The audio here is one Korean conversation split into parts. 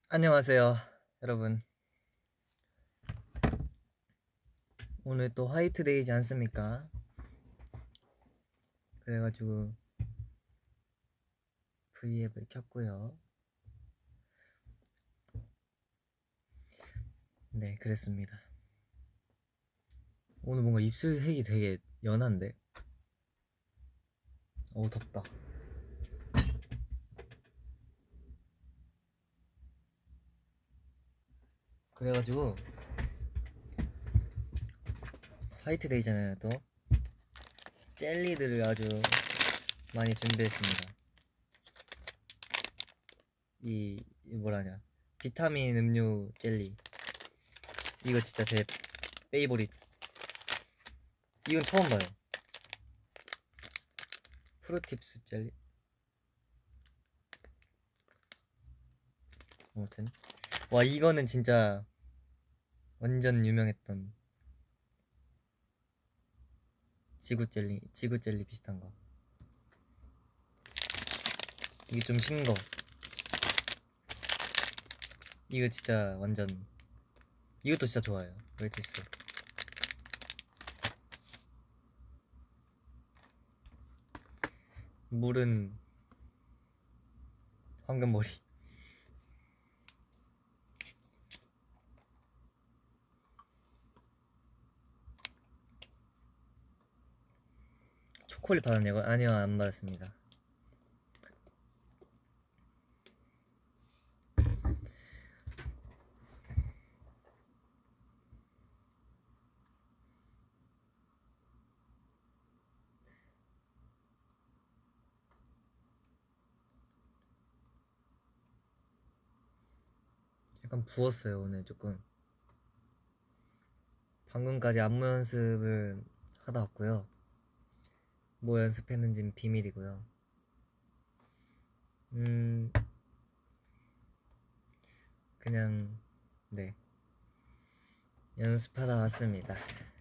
안녕하세요, 여러분. 오늘 또 화이트데이지 않습니까? 그래가지고 V앱을 켰고요. 네, 그랬습니다. 오늘 뭔가 입술 색이 되게 연한데? 어우, 덥다. 그래가지고 화이트데이잖아요. 또 젤리들을 아주 많이 준비했습니다. 이 뭐라냐, 비타민 음료 젤리. 이거 진짜 제 페이보릿. 이건 처음 봐요. 프루팁스 젤리. 아무튼 와, 이거는 진짜 완전 유명했던 지구 젤리 비슷한 거. 이게 좀 싱거. 이거 진짜 완전, 이것도 진짜 좋아요. 웰치스. 물은 황금머리. 초콜릿 받았냐고? 아니요, 안 받았습니다. 약간 부었어요, 오늘 조금. 방금까지 안무 연습을 하다 왔고요. 뭐 연습했는지는 비밀이고요. 그냥 네, 연습하다 왔습니다.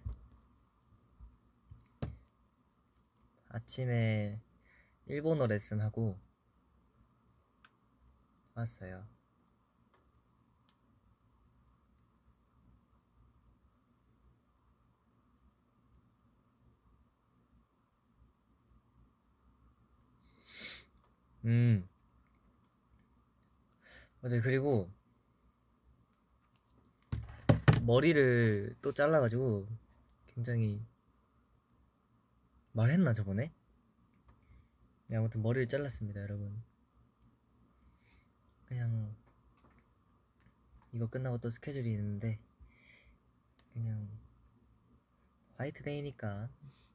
아침에 일본어 레슨하고 왔어요. 맞아요. 그리고 머리를 또 잘라가지고 굉장히, 말했나 저번에? 네, 아무튼 머리를 잘랐습니다, 여러분. 그냥 이거 끝나고 또 스케줄이 있는데 그냥 화이트데이니까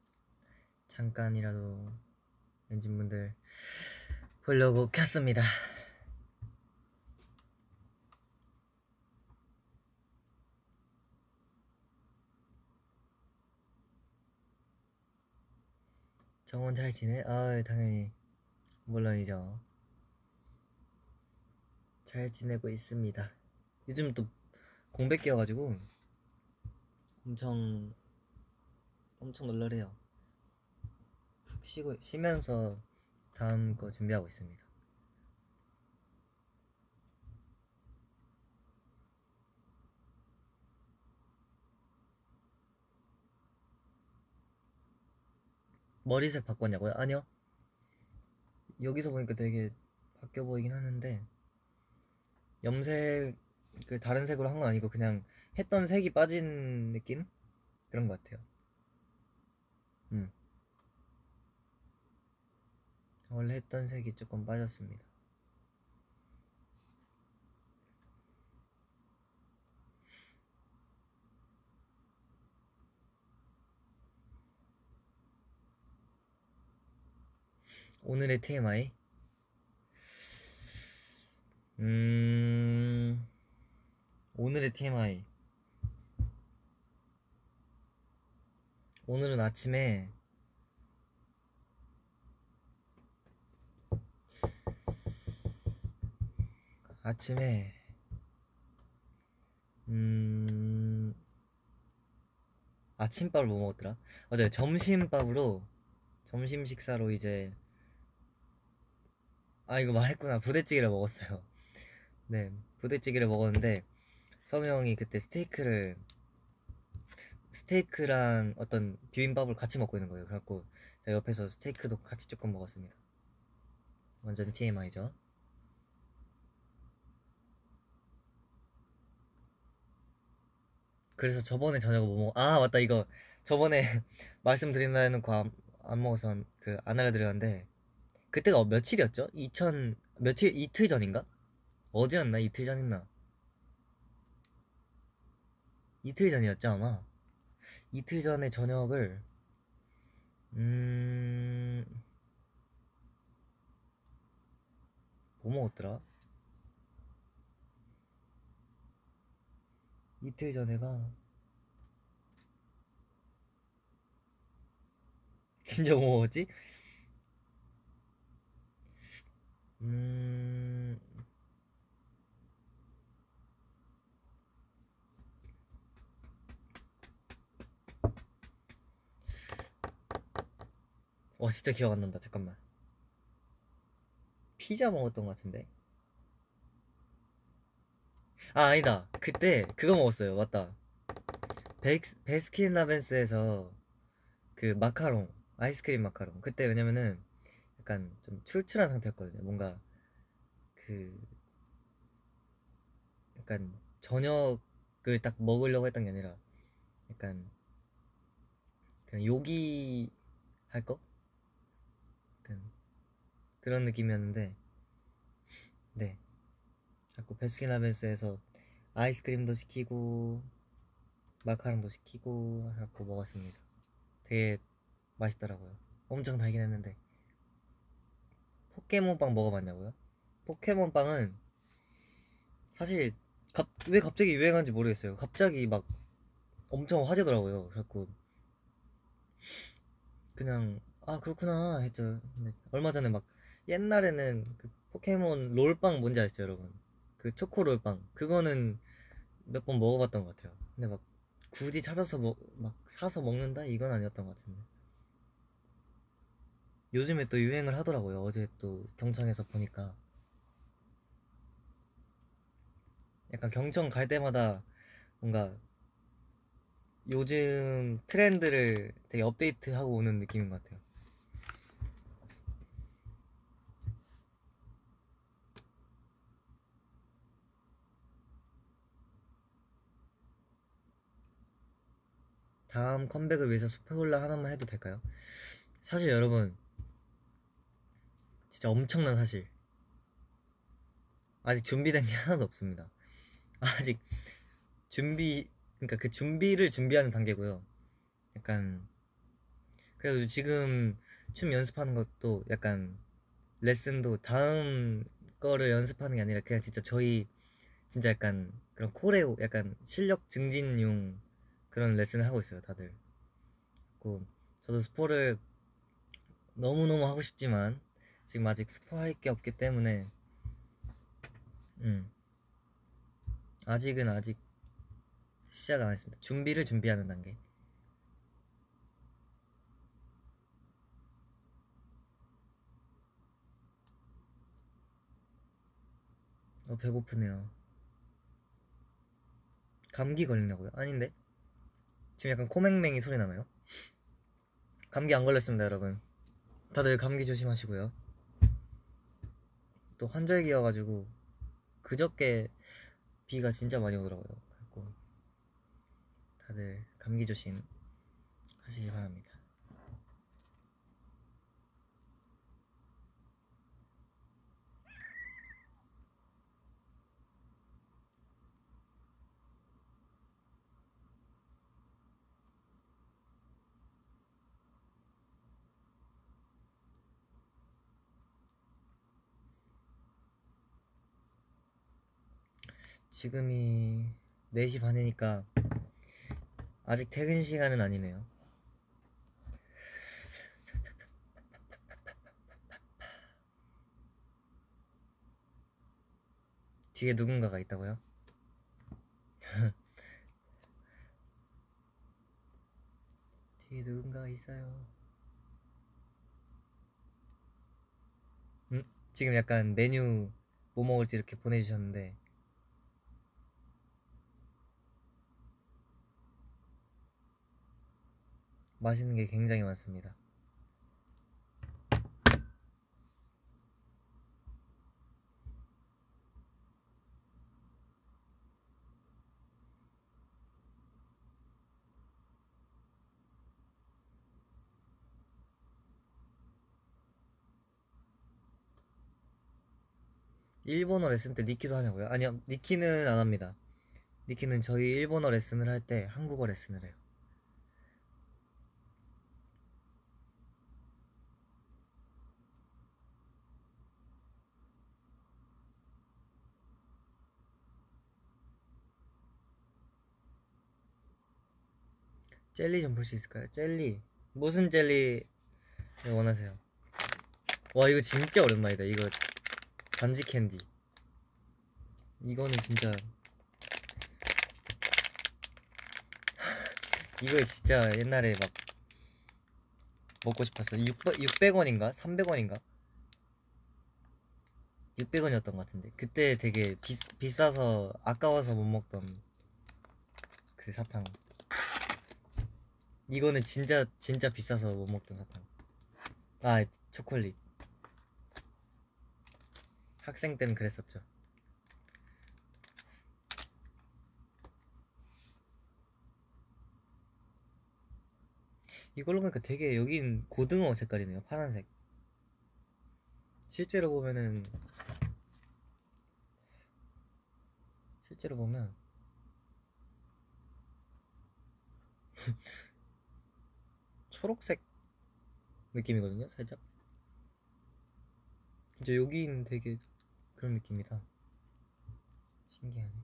잠깐이라도 엔진분들 보려고 켰습니다. 정원 잘 지내? 아, 당연히 물론이죠. 잘 지내고 있습니다. 요즘 또 공백 끼어가지고 엄청 널널해요. 푹 쉬면서 다음 거 준비하고 있습니다. 머리색 바꿨냐고요? 아니요. 여기서 보니까 되게 바뀌어 보이긴 하는데, 염색 그 다른 색으로 한 건 아니고 그냥 했던 색이 빠진 느낌? 그런 것 같아요. 음. 원래 했던 색이 조금 빠졌습니다. 오늘의 TMI? 오늘의 TMI. 오늘은 아침에 아침밥을 뭐 먹었더라? 맞아요. 점심 식사로 이제, 이거 말했구나. 부대찌개를 먹었어요. 네, 부대찌개를 먹었는데 성우 형이 그때 스테이크랑 어떤 비빔밥을 같이 먹고 있는 거예요. 그래갖고 제가 옆에서 스테이크도 같이 조금 먹었습니다. 완전 TMI죠. 그래서 저번에 저녁을 뭐 아 맞다, 이거 저번에 말씀드린다 해놓고 안 먹어서 그 안 알려드렸는데, 그때가 며칠이었죠? 2000 며칠, 이틀 전인가? 어제였나 이틀 전이나 이틀 전이었죠 아마. 이틀 전에 저녁을 음... 뭐 먹었더라? 이틀 전에가 진짜 뭐 먹었지? 음... 와 진짜 기억 안 난다. 잠깐만. 피자 먹었던 것 같은데. 아 아니다, 그때 그거 먹었어요. 맞다. 베스킨라빈스에서 그 마카롱, 아이스크림 마카롱. 그때 왜냐면은 약간 좀 출출한 상태였거든요. 뭔가 그 약간 저녁을 딱 먹으려고 했던 게 아니라 약간 그냥 요기 할 거? 약간 그런 느낌이었는데, 네. 자꾸 베스킨라빈스에서 아이스크림도 시키고 마카롱도 시키고 해갖고 먹었습니다. 되게 맛있더라고요. 엄청 달긴 했는데. 포켓몬빵 먹어봤냐고요? 포켓몬빵은 사실 왜 갑자기 유행한지 모르겠어요. 갑자기 막 엄청 화제더라고요. 그래갖고 그냥 아 그렇구나 했죠. 근데 얼마 전에 막 옛날에는 그 포켓몬 롤빵 뭔지 아시죠 여러분? 그 초코 롤빵 그거는 몇 번 먹어봤던 것 같아요. 근데 막 굳이 찾아서 막 사서 먹는다 이건 아니었던 것 같은데. 요즘에 또 유행을 하더라고요. 어제 또 경청에서 보니까 약간 경청 갈 때마다 뭔가 요즘 트렌드를 되게 업데이트하고 오는 느낌인 것 같아요. 다음 컴백을 위해서 스포일러 하나만 해도 될까요? 사실 여러분, 진짜 엄청난 사실, 아직 준비된 게 하나도 없습니다. 아직 준비 그러니까 그 준비를 준비하는 단계고요. 약간 그래가지고 지금 춤 연습하는 것도 약간 레슨도 다음 거를 연습하는 게 아니라 그냥 진짜 저희 진짜 약간 그런 코레오, 약간 실력 증진용 그런 레슨을 하고 있어요 다들. 그 저도 스포를 너무너무 하고 싶지만 지금 아직 스포할 게 없기 때문에 음 아직은 아직 시작 안 했습니다. 준비를 준비하는 단계. 배고프네요. 감기 걸리냐고요? 아닌데? 지금 약간 코맹맹이 소리 나나요? 감기 안 걸렸습니다 여러분. 다들 감기 조심하시고요. 또 환절기여가지고 그저께 비가 진짜 많이 오더라고요. 그래고 다들 감기 조심 하시기 바랍니다. 지금이 4시 반이니까 아직 퇴근 시간은 아니네요. 뒤에 누군가가 있다고요? 뒤에 누군가가 있어요. 지금 약간 메뉴 뭐 먹을지 이렇게 보내주셨는데 맛있는 게 굉장히 많습니다. 일본어 레슨 때 니키도 하냐고요? 아니요, 니키는 안 합니다. 니키는 저희 일본어 레슨을 할 때 한국어 레슨을 해요. 젤리 좀 볼 수 있을까요? 젤리 무슨 젤리 원하세요? 와, 이거 진짜 오랜만이다. 이거 반지 캔디. 이거는 진짜 이거 진짜 옛날에 막 먹고 싶었어. 600원인가? 300원인가? 600원이었던 것 같은데 그때 되게 비싸서 아까워서 못 먹던 그 사탕. 이거는 진짜 진짜 비싸서 못 먹던 사탕. 아, 초콜릿. 학생 때는 그랬었죠. 이걸로 보니까 되게 여긴 고등어 색깔이네요. 파란색. 실제로 보면은 실제로 보면 초록색 느낌이거든요. 살짝. 진짜 여기는 되게 그런 느낌이다. 신기하네.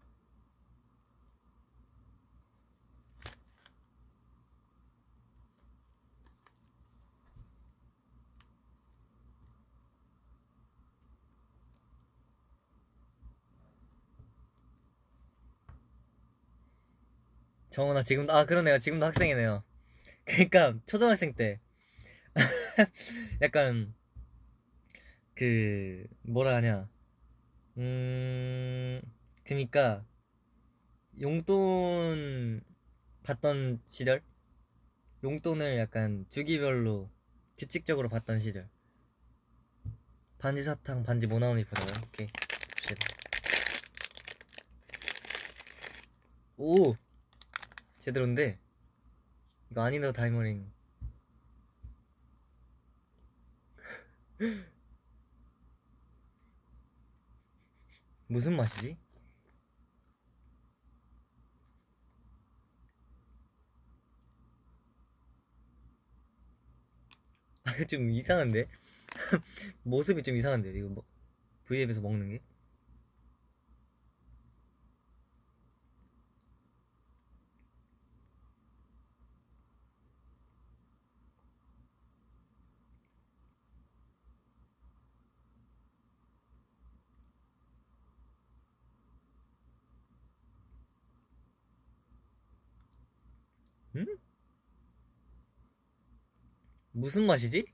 정원아 지금도, 아 그러네요. 지금도 학생이네요. 그러니까 초등학생 때 약간 그 뭐라 하냐, 그니까 용돈 받던 시절, 용돈을 약간 주기별로 규칙적으로 받던 시절. 반지 사탕, 반지 뭐 나오니 보자고요. 오케이, 봅시다. 오, 제대로인데. 이거 아니더 다이머링. 무슨 맛이지? 아, 이거 좀 이상한데? 모습이 좀 이상한데, 이거 뭐 V앱에서 먹는 게? 응? 무슨 맛이지?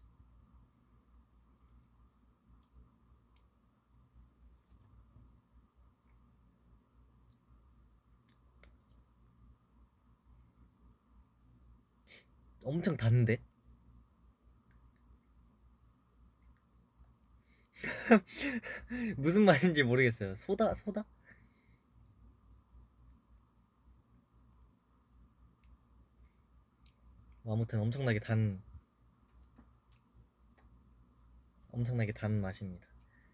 엄청 단데? 무슨 맛인지 모르겠어요. 소다? 소다? 뭐 아무튼 엄청나게 단 맛입니다.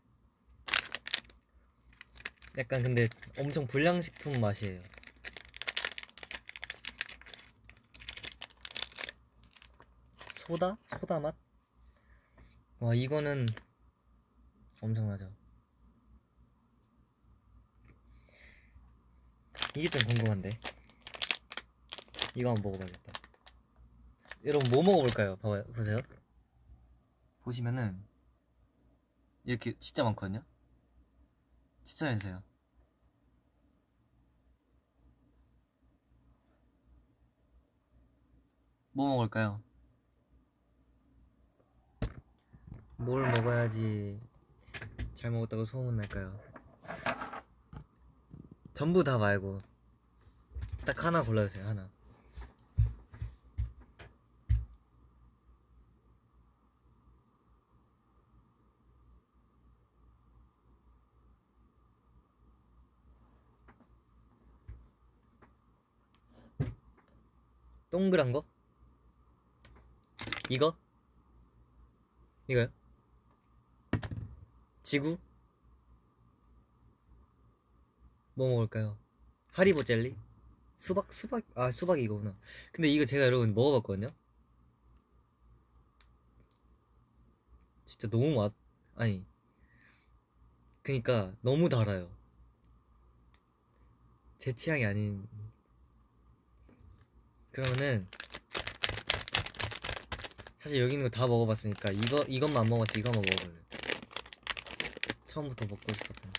약간 근데 엄청 불량식품 맛이에요. 소다? 소다 맛? 와, 이거는 엄청나죠. 이게 좀 궁금한데. 이거 한번 먹어봐야겠다. 여러분 뭐 먹어볼까요? 봐봐요, 보세요. 보시면은 이렇게 진짜 많거든요. 추천해주세요. 뭐 먹을까요? 뭘 먹어야지 잘 먹었다고 소문날까요? 전부 다 말고 딱 하나 골라주세요. 하나. 동그란 거? 이거? 이거요? 지구? 뭐 먹을까요? 하리보 젤리? 수박? 아, 수박이 이거구나. 근데 이거 제가 여러분 먹어봤거든요? 진짜 너무 아니, 그니까 너무 달아요. 제 취향이 아닌. 그러면은 사실 여기 있는 거 다 먹어봤으니까 이것만 안 먹어봤어. 이거 한번 먹어볼래. 처음부터 먹고 싶었던.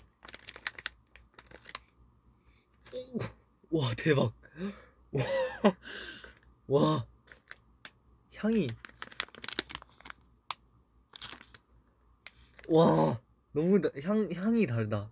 오, 와 대박. 와, 와 향이, 와 너무 향이 달다.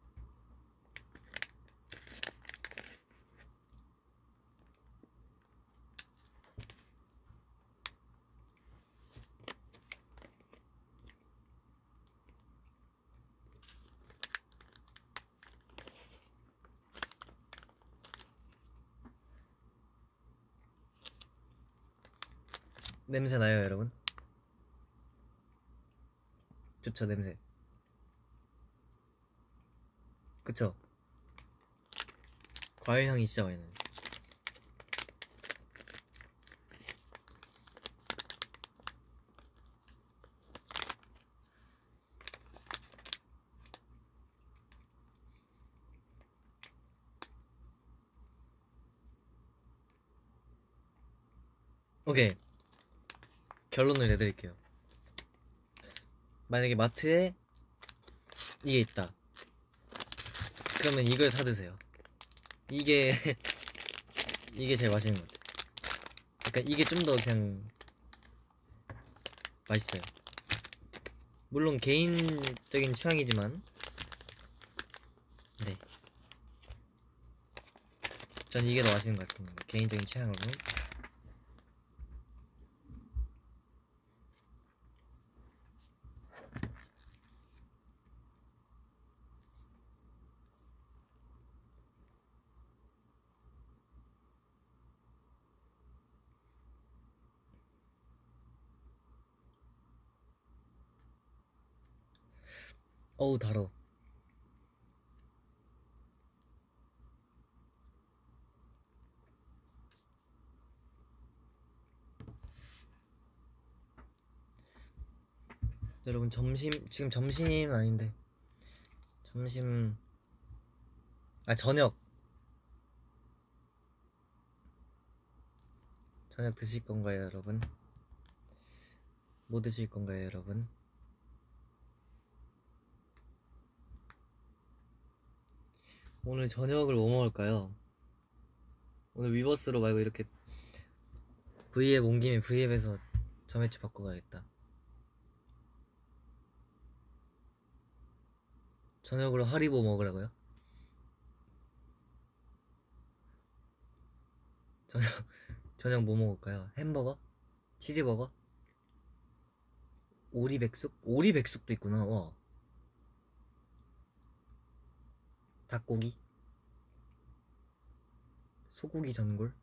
냄새 나요 여러분? 좋죠 냄새. 그쵸? 과일 향이 진짜 많이 나요. 오케이, 결론을 내드릴게요. 만약에 마트에 이게 있다, 그러면 이걸 사드세요. 이게 이게 제일 맛있는 것 같아요. 약간 이게 좀 더 그냥 맛있어요. 물론 개인적인 취향이지만, 네, 전 이게 더 맛있는 것 같습니다. 개인적인 취향으로는. 어우 달어. 여러분 지금 점심 아닌데, 점심, 아 저녁 드실 건가요 여러분? 뭐 드실 건가요 여러분? 오늘 저녁을 뭐 먹을까요? 오늘 위버스로 말고 이렇게 V앱 온 김에 V앱에서 점액추 바꿔가야겠다. 저녁으로 하리보 먹으라고요? 저녁 저녁 뭐 먹을까요? 햄버거? 치즈버거? 오리백숙? 오리백숙도 있구나. 와. 닭고기? 소고기 전골?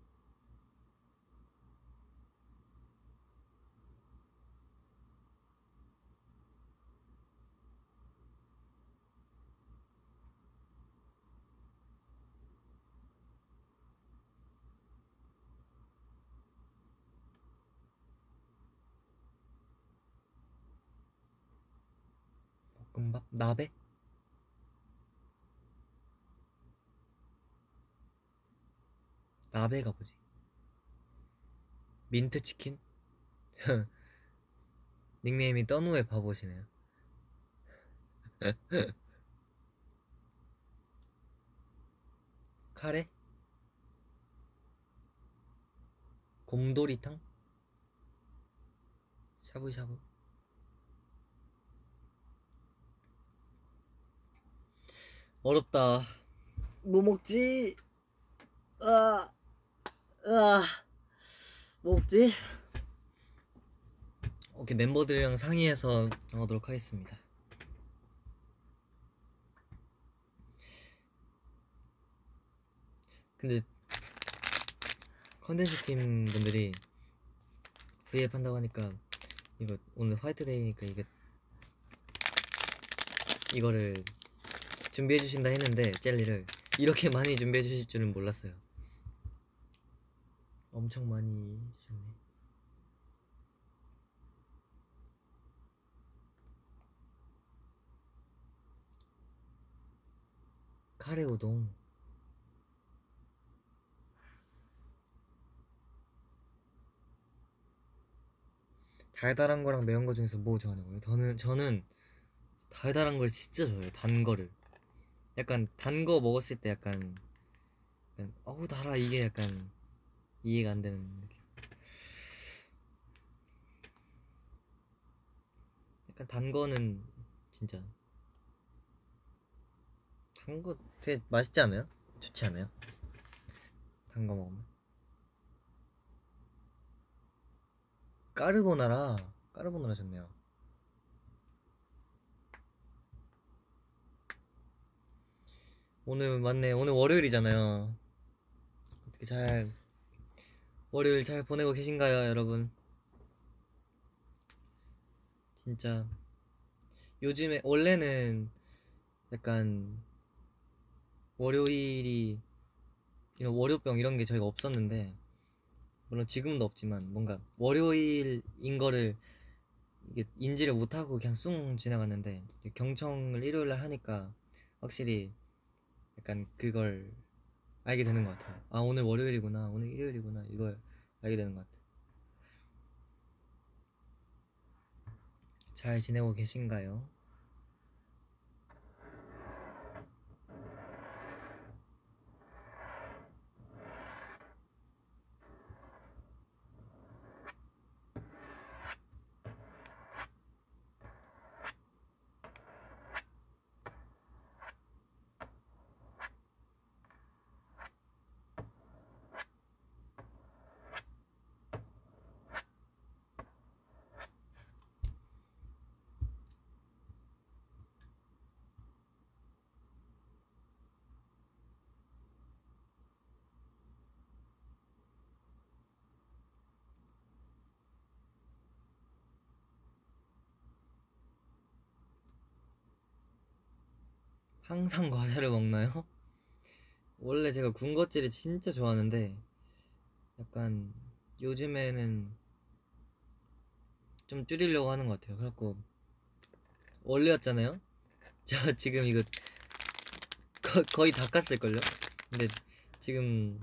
볶음밥? 나베? 나베가 뭐지? 민트치킨? 닉네임이 떠누의 바보시네요. 카레? 곰돌이탕? 샤브샤브? 어렵다. 뭐 먹지? 아, 아, 뭐 먹지? 오케이, 멤버들이랑 상의해서 정하도록 하겠습니다. 근데 컨텐츠 팀 분들이 V앱 한다고 하니까 이거 오늘 화이트데이니까 이거를 준비해 주신다 했는데 젤리를 이렇게 많이 준비해 주실 줄은 몰랐어요. 엄청 많이 주셨네. 카레 우동. 달달한 거랑 매운 거 중에서 뭐 좋아하냐고요? 저는 달달한 걸 진짜 좋아해요. 단 거를. 약간 단 거 먹었을 때 약간 어우 달아 이게 약간 이해가 안 되는 느낌. 약간 단 거는 진짜 단 거 되게 맛있지 않아요? 좋지 않아요? 단 거 먹으면. 까르보나라 좋네요. 오늘 맞네. 오늘 월요일이잖아요. 어떻게 월요일 잘 보내고 계신가요, 여러분? 진짜 요즘에 원래는 약간 월요일이 이런 월요병 이런 게 저희가 없었는데 물론 지금도 없지만 뭔가 월요일인 거를 이게 인지를 못하고 그냥 쑥 지나갔는데 경청을 일요일 날 하니까 확실히 약간 그걸 알게 되는 것 같아요. 아 오늘 월요일이구나, 오늘 일요일이구나 이걸 알게 되는 것 같아요. 잘 지내고 계신가요? 항상 과자를 먹나요? 원래 제가 군것질을 진짜 좋아하는데 약간 요즘에는 좀 줄이려고 하는 것 같아요. 그래갖고 원래였잖아요. 저 지금 이거 거의 다 깠을걸요? 근데 지금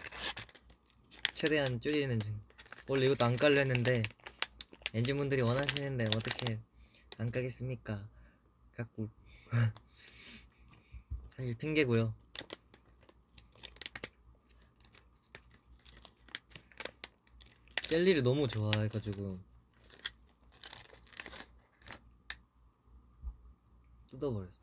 최대한 줄이는 중. 원래 이것도 안 깔려 했는데 엔진분들이 원하시는데 어떻게 안 까겠습니까? 갖고 사실 핑계고요. 젤리를 너무 좋아해가지고 뜯어버렸어.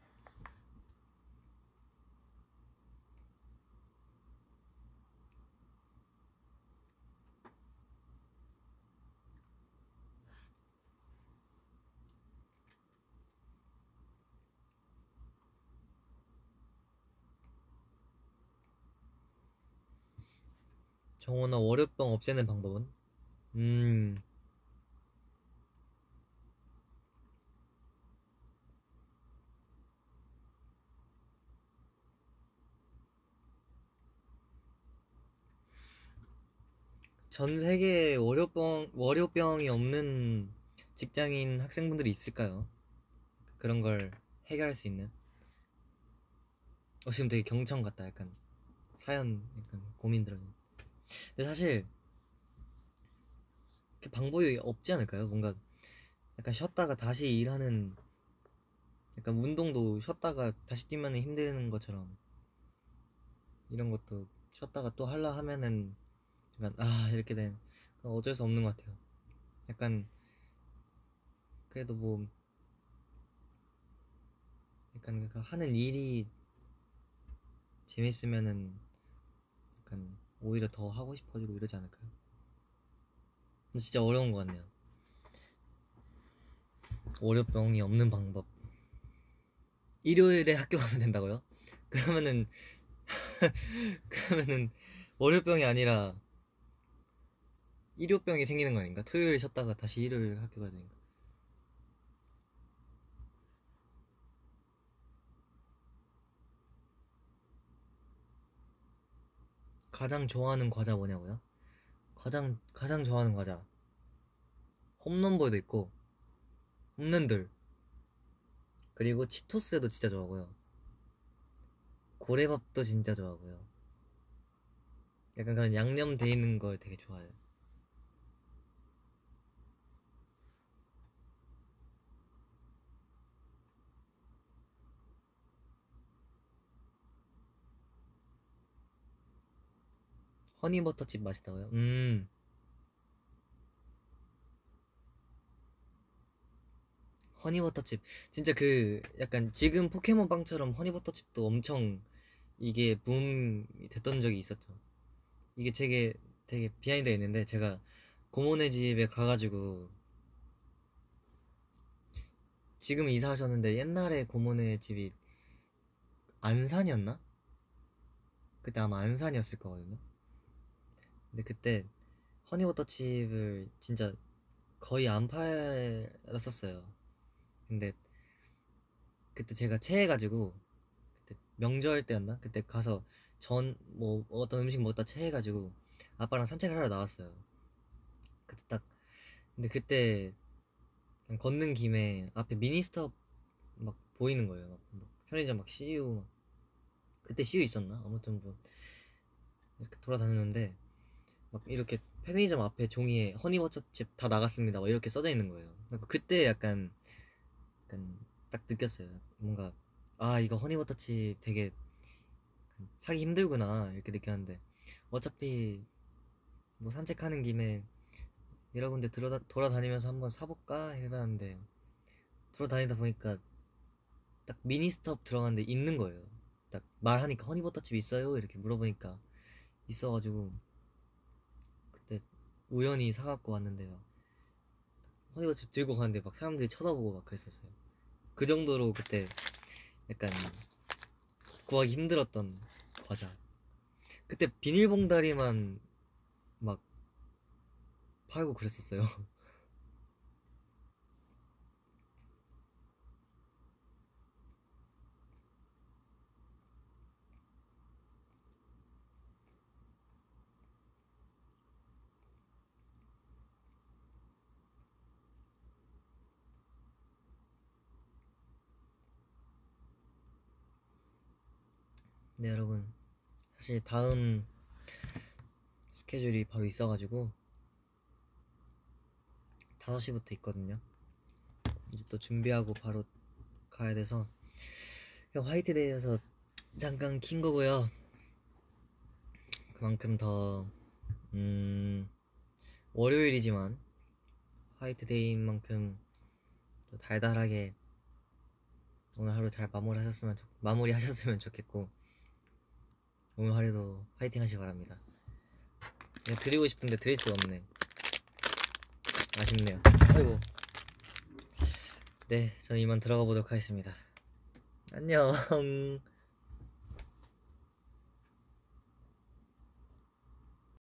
정원아 월요병 없애는 방법은? 음 전 세계에 월요병이 없는 직장인 학생분들이 있을까요? 그런 걸 해결할 수 있는? 지금 되게 경청 같다. 약간 사연 약간 고민 들어. 근데 사실 그 방법이 없지 않을까요? 뭔가 약간 쉬었다가 다시 일하는, 약간 운동도 쉬었다가 다시 뛰면 힘드는 것처럼 이런 것도 쉬었다가 또 하려 하면은 약간 이렇게 된, 어쩔 수 없는 것 같아요. 약간 그래도 뭐 약간 그 하는 일이 재밌으면은 약간 오히려 더 하고 싶어지고 이러지 않을까요? 근데 진짜 어려운 것 같네요. 월요병이 없는 방법. 일요일에 학교 가면 된다고요? 그러면은 그러면은 월요병이 아니라 일요병이 생기는 거 아닌가? 토요일 쉬었다가 다시 일요일 학교 가야 되니까. 가장 좋아하는 과자 뭐냐고요? 가장 좋아하는 과자 홈런볼도 있고 홈런들, 그리고 치토스도 진짜 좋아하고요. 고래밥도 진짜 좋아하고요. 약간 그런 양념 돼 있는 걸 되게 좋아해요. 허니버터칩 맛있다고요? 허니버터칩 진짜 그 약간 지금 포켓몬빵처럼 허니버터칩도 엄청 이게 붐이 됐던 적이 있었죠. 이게 되게 비하인드가 있는데, 제가 고모네 집에 가가지고 지금 이사하셨는데 옛날에 고모네 집이 안산이었나? 그때 아마 안산이었을 거거든요. 근데 그때 허니버터칩을 진짜 거의 안 팔았었어요. 근데 그때 제가 체해가지고, 그때 명절 때였나? 그때 가서 전 뭐 어떤 음식 먹다 체해가지고 아빠랑 산책을 하러 나왔어요. 그때 딱, 근데 그때 그냥 걷는 김에 앞에 미니스톱 막 보이는 거예요. 막 편의점 막 CU 막, 그때 CU 있었나? 아무튼 뭐 이렇게 돌아다녔는데 막 이렇게 편의점 앞에 종이에 허니버터칩 다 나갔습니다 막 이렇게 써져 있는 거예요. 그때 약간 딱 느꼈어요. 뭔가 아, 이거 허니버터칩 되게 사기 힘들구나 이렇게 느꼈는데, 어차피 뭐 산책하는 김에 여러 군데 돌아다니면서 한번 사볼까 해봤는데, 돌아다니다 보니까 딱 미니스톱 들어갔는데 있는 거예요. 딱 말하니까 허니버터칩 있어요? 이렇게 물어보니까 있어가지고 그때 우연히 사갖고 왔는데요. 허니버터칩 들고 가는데 막 사람들이 쳐다보고 막 그랬었어요. 그 정도로 그때 약간 구하기 힘들었던 과자. 그때 비닐봉다리만 막 팔고 그랬었어요. 네, 여러분, 사실 다음 스케줄이 바로 있어가지고 5시부터 있거든요. 이제 또 준비하고 바로 가야 돼서 그냥 화이트데이여서 잠깐 킨 거고요. 그만큼 더 월요일이지만 화이트데이인 만큼 또 달달하게 오늘 하루 잘 마무리하셨으면 좋겠고, 오늘 하루도 화이팅 하시기 바랍니다. 그냥 드리고 싶은데 드릴 수가 없네. 아쉽네요. 아이고. 네, 저는 이만 들어가 보도록 하겠습니다. 안녕.